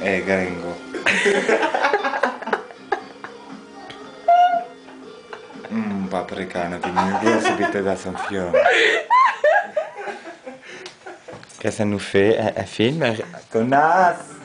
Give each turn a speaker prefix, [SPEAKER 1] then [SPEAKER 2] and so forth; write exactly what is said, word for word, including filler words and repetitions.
[SPEAKER 1] Eh, gringo. Mmm, paprikane diminu subito da son fiume. Qu'est-ce que ça nous fait un, un film? Connasse!